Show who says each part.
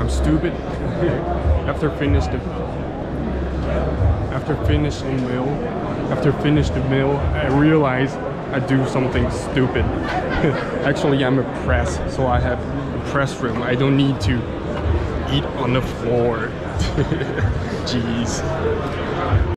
Speaker 1: stupid. After finish the meal, I realized I do something stupid. Actually, I'm a press, so I have a press room. I don't need to eat on the floor. Jeez.